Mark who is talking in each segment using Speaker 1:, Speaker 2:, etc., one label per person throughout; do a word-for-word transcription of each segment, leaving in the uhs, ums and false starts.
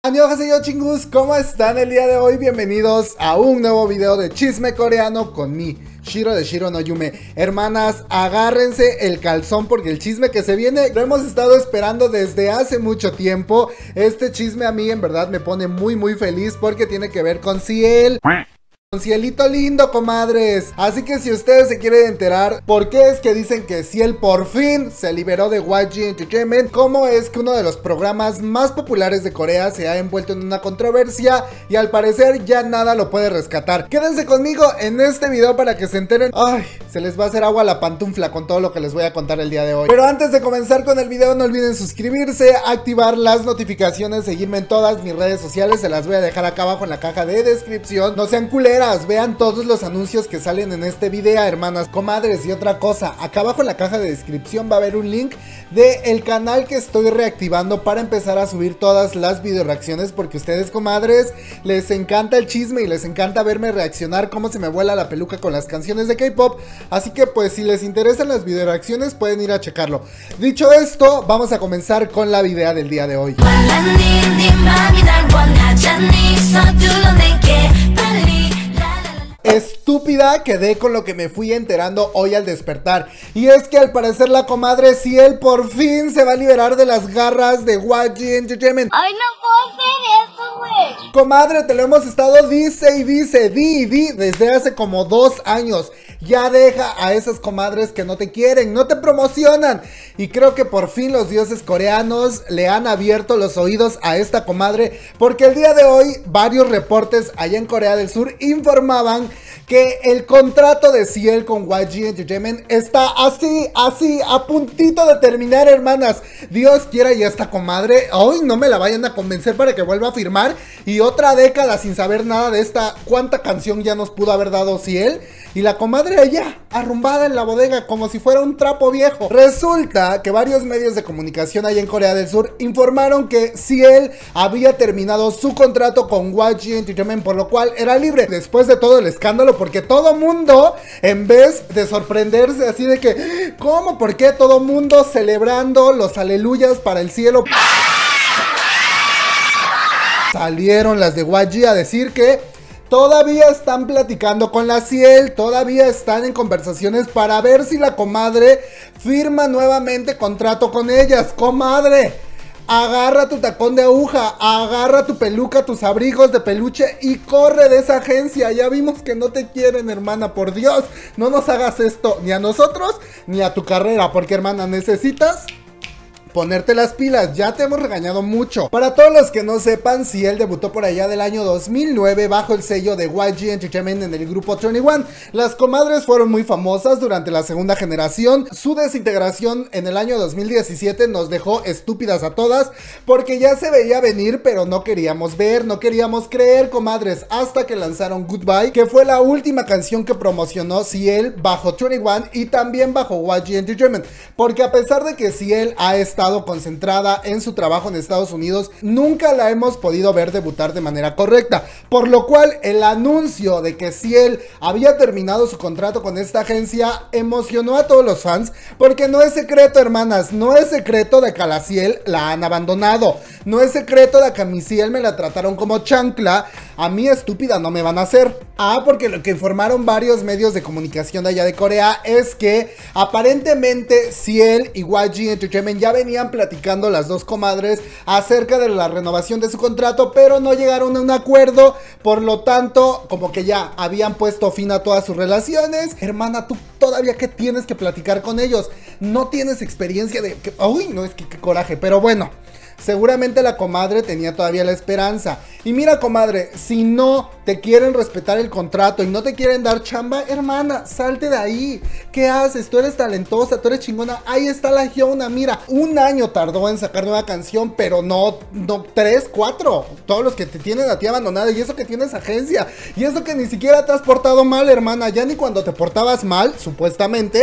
Speaker 1: Annyeonghaseyo chingus, ¿cómo están el día de hoy? Bienvenidos a un nuevo video de chisme coreano con mi Shiro de Shiro no Yume. Hermanas, agárrense el calzón porque el chisme que se viene lo hemos estado esperando desde hace mucho tiempo. Este chisme a mí en verdad me pone muy muy feliz porque tiene que ver con Ciel. Con Cielito lindo, comadres. Así que si ustedes se quieren enterar por qué es que dicen que Ciel por fin se liberó de Y G Entertainment, cómo es que uno de los programas más populares de Corea se ha envuelto en una controversia y al parecer ya nada lo puede rescatar, quédense conmigo en este video para que se enteren. Ay, se les va a hacer agua a la pantufla con todo lo que les voy a contar el día de hoy. Pero antes de comenzar con el video, no olviden suscribirse, activar las notificaciones, seguirme en todas mis redes sociales, se las voy a dejar acá abajo en la caja de descripción. No sean culeros, vean todos los anuncios que salen en este video, hermanas, comadres. Y otra cosa, acá abajo en la caja de descripción va a haber un link de el canal que estoy reactivando para empezar a subir todas las video reacciones, porque ustedes, comadres, les encanta el chisme y les encanta verme reaccionar cómo se me vuela la peluca con las canciones de K-pop. Así que pues si les interesan las video reacciones pueden ir a checarlo. Dicho esto, vamos a comenzar con la video del día de hoy. Estúpida quedé con lo que me fui enterando hoy al despertar, y es que al parecer la comadre Ciel por fin se va a liberar de las garras de Y G Entertainment.
Speaker 2: Ay, no puedo hacer eso, güey.
Speaker 1: Comadre, te lo hemos estado dice y dice, di y di desde hace como dos años. Ya deja a esas comadres que no te quieren, no te promocionan. Y creo que por fin los dioses coreanos le han abierto los oídos a esta comadre, porque el día de hoy varios reportes allá en Corea del Sur informaban que el contrato de Ciel con Y G Entertainment está así, así, a puntito de terminar, hermanas. Dios quiera y esta comadre hoy no me la vayan a convencer para que vuelva a firmar y otra década sin saber nada de esta cuánta canción ya nos pudo haber dado Ciel. Y la comadre allá, arrumbada en la bodega como si fuera un trapo viejo. Resulta que varios medios de comunicación allá en Corea del Sur informaron que Ciel había terminado su contrato con Y G Entertainment, por lo cual era libre. Después de todo el escándalo, porque todo mundo, en vez de sorprenderse así de que ¿cómo? ¿Por qué? Todo mundo celebrando los aleluyas para el cielo, salieron las de Y G a decir que todavía están platicando con la Ciel, todavía están en conversaciones para ver si la comadre firma nuevamente contrato con ellas. Comadre, agarra tu tacón de aguja, agarra tu peluca, tus abrigos de peluche y corre de esa agencia. Ya vimos que no te quieren, hermana, por Dios, no nos hagas esto ni a nosotros ni a tu carrera, porque, hermana, necesitas ponerte las pilas, ya te hemos regañado mucho. Para todos los que no sepan, Ciel debutó por allá del año dos mil nueve bajo el sello de Y G Entertainment en el grupo veintiuno. Las comadres fueron muy famosas durante la segunda generación. Su desintegración en el año dos mil diecisiete nos dejó estúpidas a todas, porque ya se veía venir, pero no queríamos ver, no queríamos creer, comadres, hasta que lanzaron Goodbye, que fue la última canción que promocionó Ciel bajo veintiuno y también bajo Y G Entertainment, porque a pesar de que Ciel ha estado concentrada en su trabajo en Estados Unidos, nunca la hemos podido ver debutar de manera correcta, por lo cual el anuncio de que Ciel había terminado su contrato con esta agencia emocionó a todos los fans, porque no es secreto, hermanas, no es secreto de que a la Ciel la han abandonado, no es secreto de que a mi Ciel me la trataron como chancla. A mí estúpida no me van a hacer. Ah, porque lo que informaron varios medios de comunicación de allá de Corea es que aparentemente Ciel y Y G Entertainment ya venían platicando las dos comadres acerca de la renovación de su contrato, pero no llegaron a un acuerdo, por lo tanto como que ya habían puesto fin a todas sus relaciones. Hermana, tú todavía que tienes que platicar con ellos, no tienes experiencia de que, uy, no, es que qué coraje, pero bueno, seguramente la comadre tenía todavía la esperanza. Y mira, comadre, si no te quieren respetar el contrato y no te quieren dar chamba, hermana, salte de ahí. ¿Qué haces? Tú eres talentosa, tú eres chingona. Ahí está la Hyuna, mira, un año tardó en sacar nueva canción, pero no, no, tres, cuatro. Todos los que te tienen a ti abandonada, y eso que tienes agencia, y eso que ni siquiera te has portado mal, hermana. Ya ni cuando te portabas mal, supuestamente,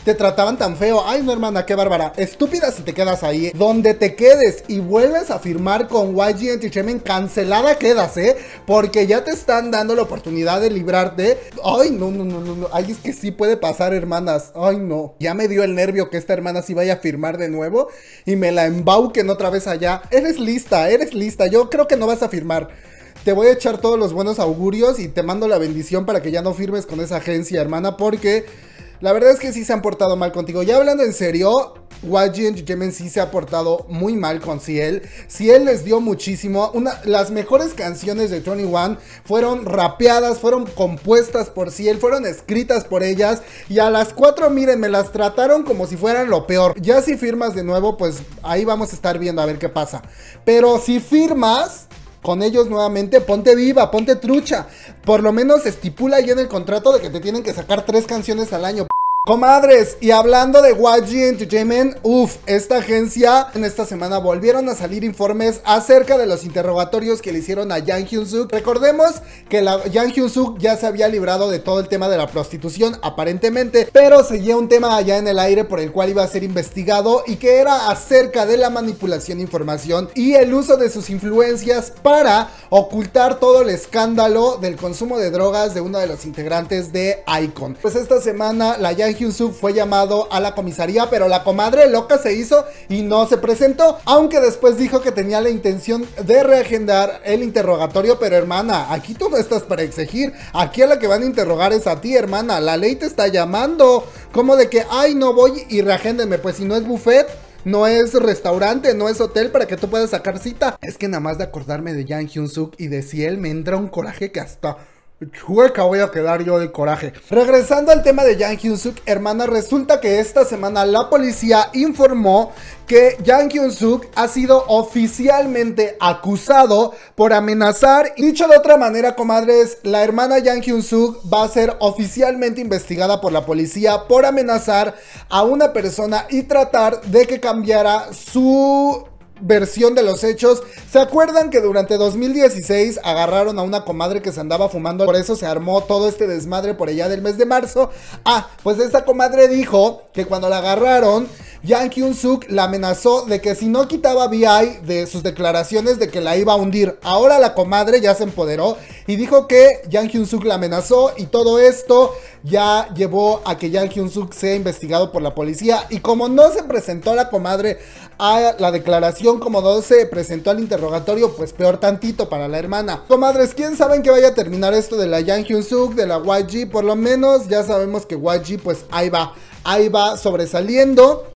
Speaker 1: te trataban tan feo. Ay, no, hermana, qué bárbara. Estúpida si te quedas ahí. Donde te quedes y vuelves a firmar con Y G Entertainment, cancelada quedas, ¿eh? Porque ya te están dando la oportunidad de librarte. Ay, no, no, no, no, no. Ay, es que sí puede pasar, hermanas. Ay, no. Ya me dio el nervio que esta hermana sí vaya a firmar de nuevo y me la embauquen otra vez allá. Eres lista, eres lista. Yo creo que no vas a firmar. Te voy a echar todos los buenos augurios y te mando la bendición para que ya no firmes con esa agencia, hermana, porque la verdad es que sí se han portado mal contigo. Ya hablando en serio, Y G Entertainment sí se ha portado muy mal con Ciel. Ciel les dio muchísimo. Una, las mejores canciones de veintiuno fueron rapeadas, fueron compuestas por Ciel, fueron escritas por ellas. Y a las cuatro, miren, me las trataron como si fueran lo peor. Ya si firmas de nuevo, pues ahí vamos a estar viendo a ver qué pasa. Pero si firmas con ellos nuevamente, ponte viva, ponte trucha. Por lo menos estipula ahí en el contrato de que te tienen que sacar tres canciones al año. Comadres, y hablando de Y G Entertainment, uff, esta agencia en esta semana volvieron a salir informes acerca de los interrogatorios que le hicieron a Jang Hyun-suk. Recordemos que la Jang Hyun-suk ya se había librado de todo el tema de la prostitución, aparentemente, pero seguía un tema allá en el aire por el cual iba a ser investigado y que era acerca de la manipulación de información y el uso de sus influencias para ocultar todo el escándalo del consumo de drogas de uno de los integrantes de iKON. Pues esta semana la Jang Hyun-suk fue llamado a la comisaría, pero la comadre loca se hizo y no se presentó, aunque después dijo que tenía la intención de reagendar el interrogatorio. Pero hermana, aquí tú no estás para exigir, aquí a la que van a interrogar es a ti, hermana. La ley te está llamando, como de que, ay, no voy y reagéndenme. Pues si no es buffet, no es restaurante, no es hotel para que tú puedas sacar cita. Es que nada más de acordarme de Jang Hyun-suk y de Ciel me entra un coraje que hasta chueca voy a quedar yo de coraje. Regresando al tema de Jang Hyun-suk, hermana, resulta que esta semana la policía informó que Jang Hyun-suk ha sido oficialmente acusado por amenazar. Dicho de otra manera, comadres, la hermana Jang Hyun-suk va a ser oficialmente investigada por la policía por amenazar a una persona y tratar de que cambiara su versión de los hechos. ¿Se acuerdan que durante dos mil dieciséis agarraron a una comadre que se andaba fumando? Por eso se armó todo este desmadre por allá del mes de marzo. Ah, pues esta comadre dijo que cuando la agarraron, Jang Hyun-suk la amenazó de que si no quitaba V I de sus declaraciones de que la iba a hundir. Ahora la comadre ya se empoderó y dijo que Jang Hyun-suk la amenazó, y todo esto ya llevó a que Jang Hyun-suk sea investigado por la policía. Y como no se presentó la comadre a la declaración, como no se presentó al interrogatorio, pues peor tantito para la hermana. Comadres, ¿quién sabe en qué vaya a terminar esto de la Jang Hyun-suk, de la Y G? Por lo menos ya sabemos que Y G pues ahí va, ahí va sobresaliendo.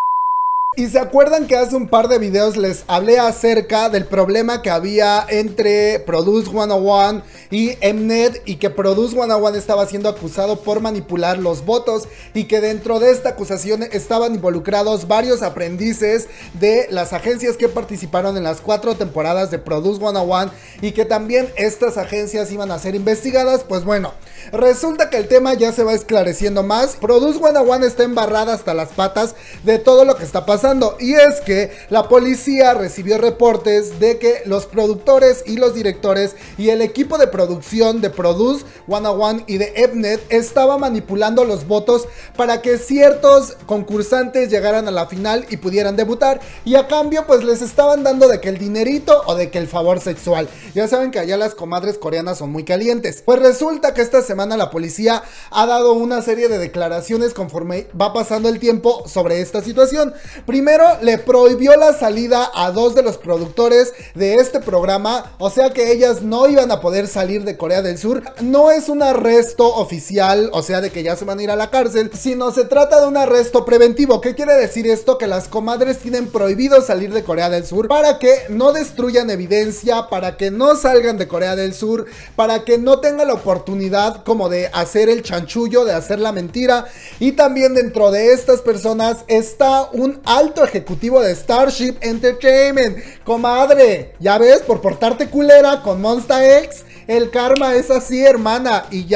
Speaker 1: Y se acuerdan que hace un par de videos les hablé acerca del problema que había entre Produce ciento uno y Mnet, y que Produce ciento uno estaba siendo acusado por manipular los votos, y que dentro de esta acusación estaban involucrados varios aprendices de las agencias que participaron en las cuatro temporadas de Produce ciento uno, y que también estas agencias iban a ser investigadas. Pues bueno, resulta que el tema ya se va esclareciendo más. Produce ciento uno está embarrada hasta las patas de todo lo que está pasando. Y es que la policía recibió reportes de que los productores y los directores y el equipo de producción de Produce ciento uno y de Mnet estaba manipulando los votos para que ciertos concursantes llegaran a la final y pudieran debutar, y a cambio pues les estaban dando de que el dinerito o de que el favor sexual. Ya saben que allá las comadres coreanas son muy calientes. Pues resulta que esta semana la policía ha dado una serie de declaraciones conforme va pasando el tiempo sobre esta situación. Primero, le prohibió la salida a dos de los productores de este programa, o sea que ellas no iban a poder salir de Corea del Sur. No es un arresto oficial, o sea de que ya se van a ir a la cárcel, sino se trata de un arresto preventivo. ¿Qué quiere decir esto? Que las comadres tienen prohibido salir de Corea del Sur para que no destruyan evidencia, para que no salgan de Corea del Sur, para que no tengan la oportunidad como de hacer el chanchullo, de hacer la mentira. Y también dentro de estas personas está un alto ejecutivo de Starship Entertainment. Comadre, ya ves, por portarte culera con Monsta X, el karma es así, hermana. Y ya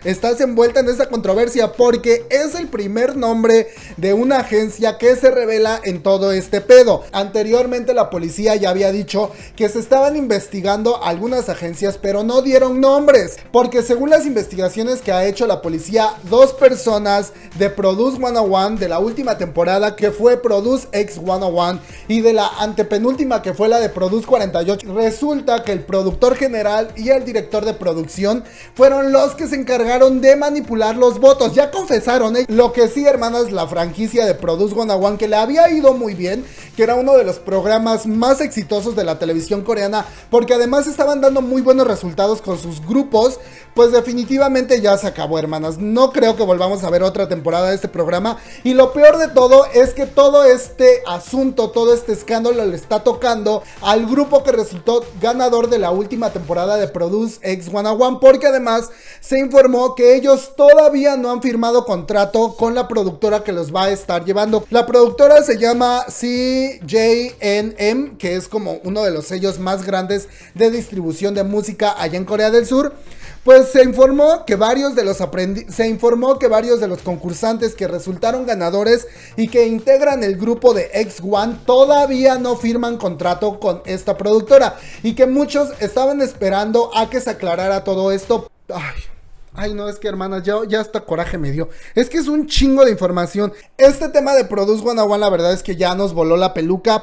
Speaker 1: estás envuelta en esta controversia porque es el primer nombre de una agencia que se revela en todo este pedo. Anteriormente la policía ya había dicho que se estaban investigando algunas agencias, pero no dieron nombres, porque según las investigaciones que ha hecho la policía, dos personas de Produce ciento uno de la última temporada, que fue Produce X ciento uno, y de la antepenúltima, que fue la de Produce cuarenta y ocho, resulta que el productor general y el director de producción fueron los que se encargaron de manipular los votos. Ya confesaron, ¿eh? Lo que sí, hermanas, la franquicia de Produce ciento uno, que le había ido muy bien, que era uno de los programas más exitosos de la televisión coreana, porque además estaban dando muy buenos resultados con sus grupos, pues definitivamente ya se acabó, hermanas. No creo que volvamos a ver otra temporada de este programa, y lo peor de todo es que todo este asunto, todo este escándalo le está tocando al grupo que resultó ganador de la última temporada de Produce X ciento uno, porque además se informó que ellos todavía no han firmado contrato con la productora que los va a estar llevando. La productora se llama C J N M, que es como uno de los sellos más grandes de distribución de música allá en Corea del Sur. Pues se informó que varios de los aprendi- se informó que varios de los concursantes que resultaron ganadores y que integran el grupo de X uno todavía no firman contrato con esta productora, y que muchos estaban esperando a que se aclarara todo esto. Ay. Ay, no, es que, hermanas, ya, ya hasta coraje me dio. Es que es un chingo de información. Este tema de Produce ciento uno, la verdad es que ya nos voló la peluca.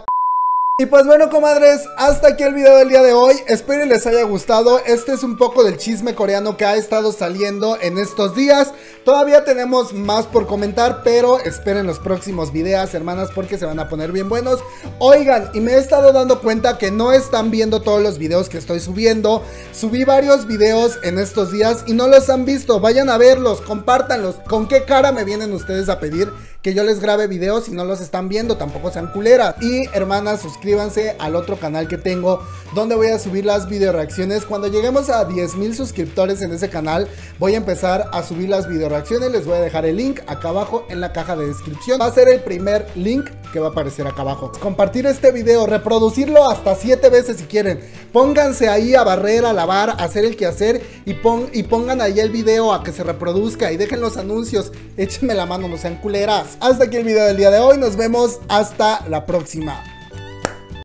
Speaker 1: Y pues bueno, comadres, hasta aquí el video del día de hoy. Espero les haya gustado. Este es un poco del chisme coreano que ha estado saliendo en estos días. Todavía tenemos más por comentar, pero esperen los próximos videos, hermanas, porque se van a poner bien buenos. Oigan, y me he estado dando cuenta que no están viendo todos los videos que estoy subiendo. Subí varios videos en estos días y no los han visto. Vayan a verlos, compártanlos. ¿Con qué cara me vienen ustedes a pedir que yo les grabe videos si no los están viendo? Tampoco sean culeras. Y hermanas, suscríbanse al otro canal que tengo, donde voy a subir las video reacciones. Cuando lleguemos a diez mil suscriptores en ese canal, voy a empezar a subir las video reacciones. Les voy a dejar el link acá abajo en la caja de descripción. Va a ser el primer link que va a aparecer acá abajo. Compartir este video, reproducirlo hasta siete veces si quieren. Pónganse ahí a barrer, a lavar, a hacer el quehacer y, pon, y pongan ahí el video a que se reproduzca, y dejen los anuncios. Échenme la mano, no sean culeras. Hasta aquí el video del día de hoy. Nos vemos hasta la próxima.